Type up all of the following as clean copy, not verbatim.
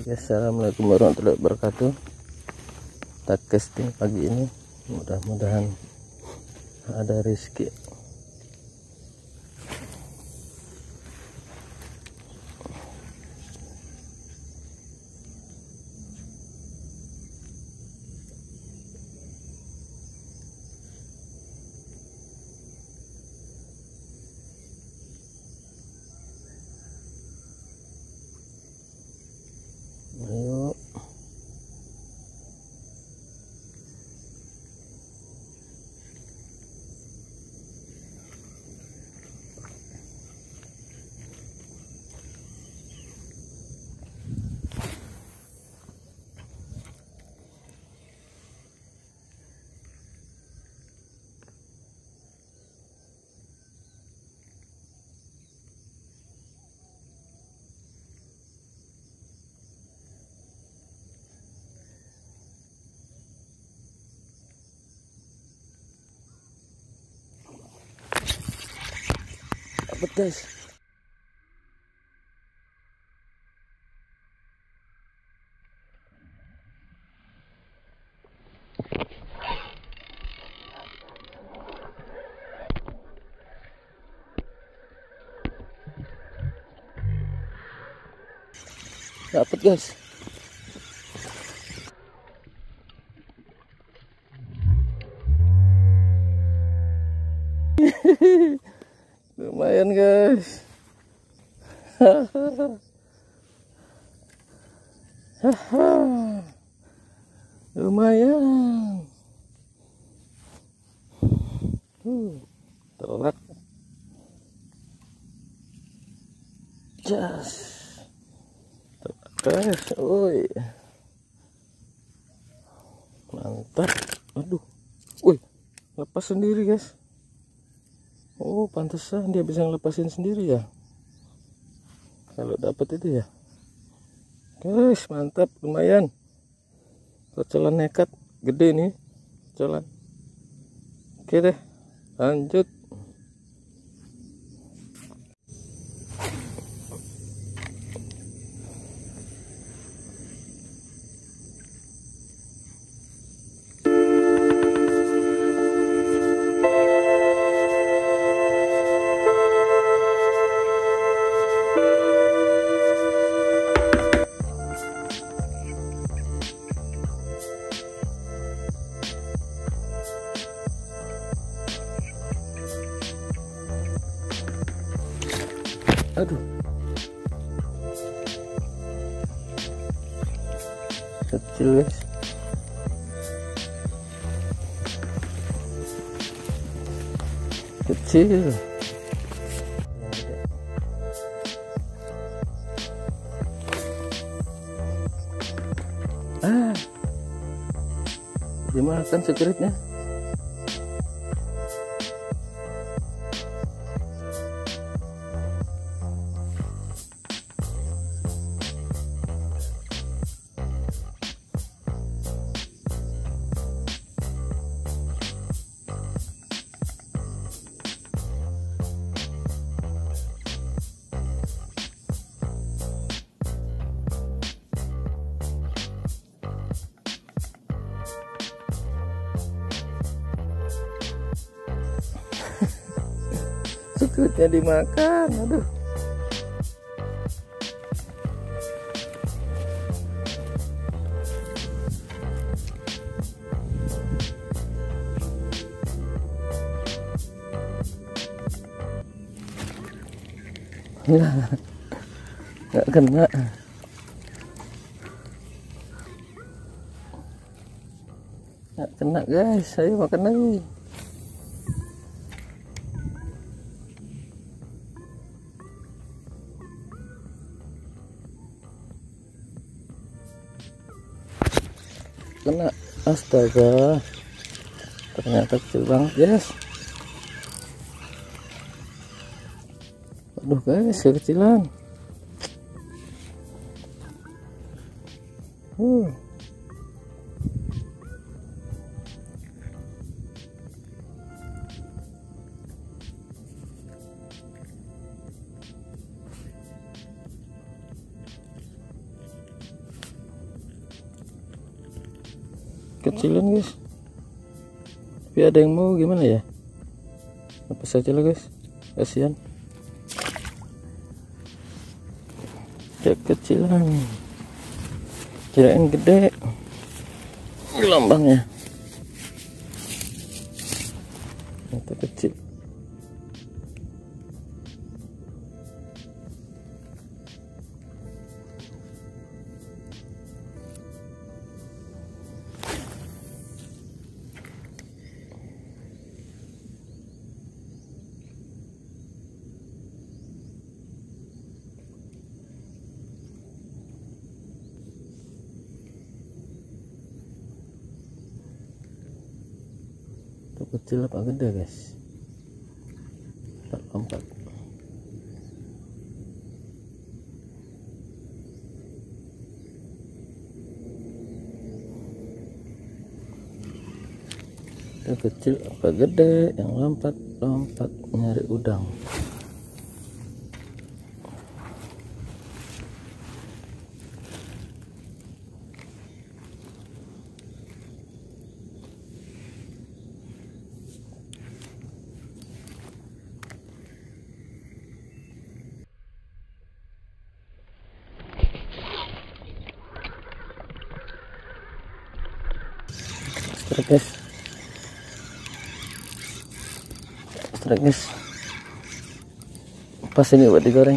Assalamualaikum warahmatullahi wabarakatuh. Kita casting pagi ini, mudah-mudahan ada rezeki. Ayo. Dapat guys. Dapat guys. Lumayan guys. Lumayan. Terak. Jas. Guys, oi. Mantap. Aduh. Wih, lepas sendiri guys. Oh, pantesan dia bisa ngelepasin sendiri ya. Kalau dapat itu ya. Guys, mantap, lumayan. Cocolan nekat, gede nih. Cocolan. Oke deh, lanjut. Aduh, kecil guys. Kecil. Dimakan secretnya. Secretnya dimakan, aduh. Ya, nggak kena. Nggak kena guys, ayo makan lagi. Kena, astaga, ternyata kecil banget guys. Aduh guys, kekecilan. kecilan guys, tapi ada yang mau gimana ya, apa saja lah guys, kasihan kecilan, kirain gede gelombangnya, ternyata kecil. Kecil apa gede guys, lompat kecil apa gede yang lompat nyari udang. Strike guys, pas ini buat digoreng.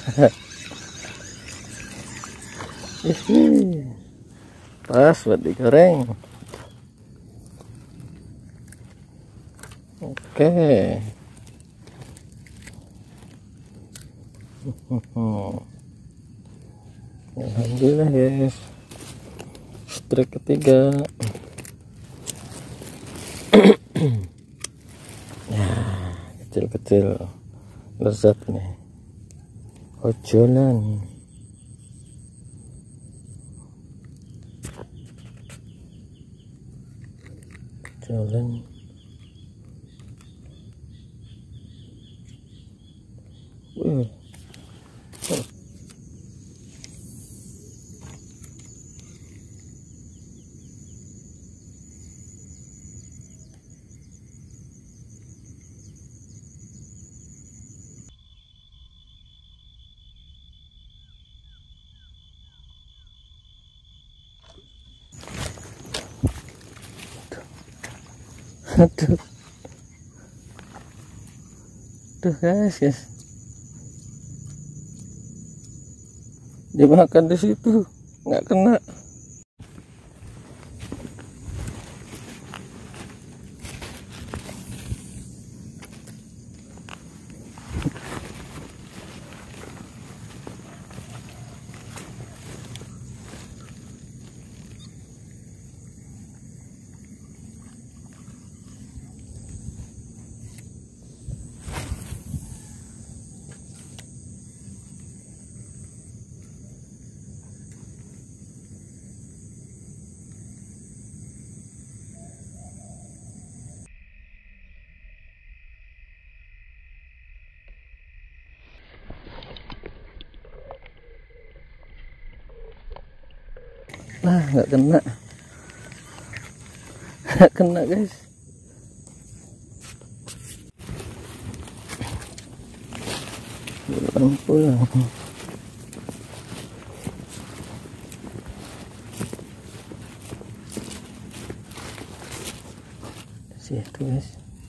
Pas buat digoreng. Oke. Alhamdulillah guys, strike ketiga. Kecil-kecil lezat nih, ojolan. Aduh, guys, dimakan di situ nggak kena. Nah, nggak kena guys. Pulang. Situ guys.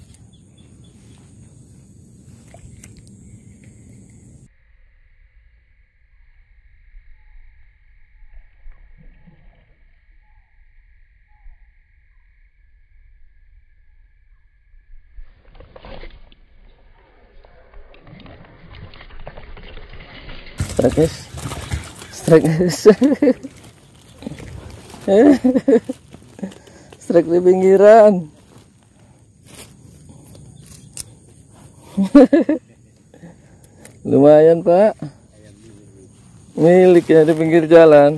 Strike guys. Strike di pinggiran. Lumayan Pak, miliknya di pinggir jalan.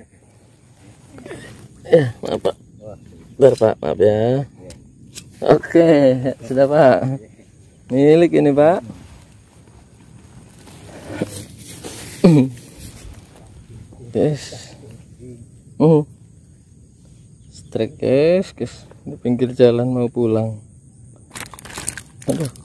Ya maaf Pak, bentar Pak, maaf ya. Oke, sudah Pak, milik ini Pak. Yes. Strike guys, di pinggir jalan mau pulang. Aduh.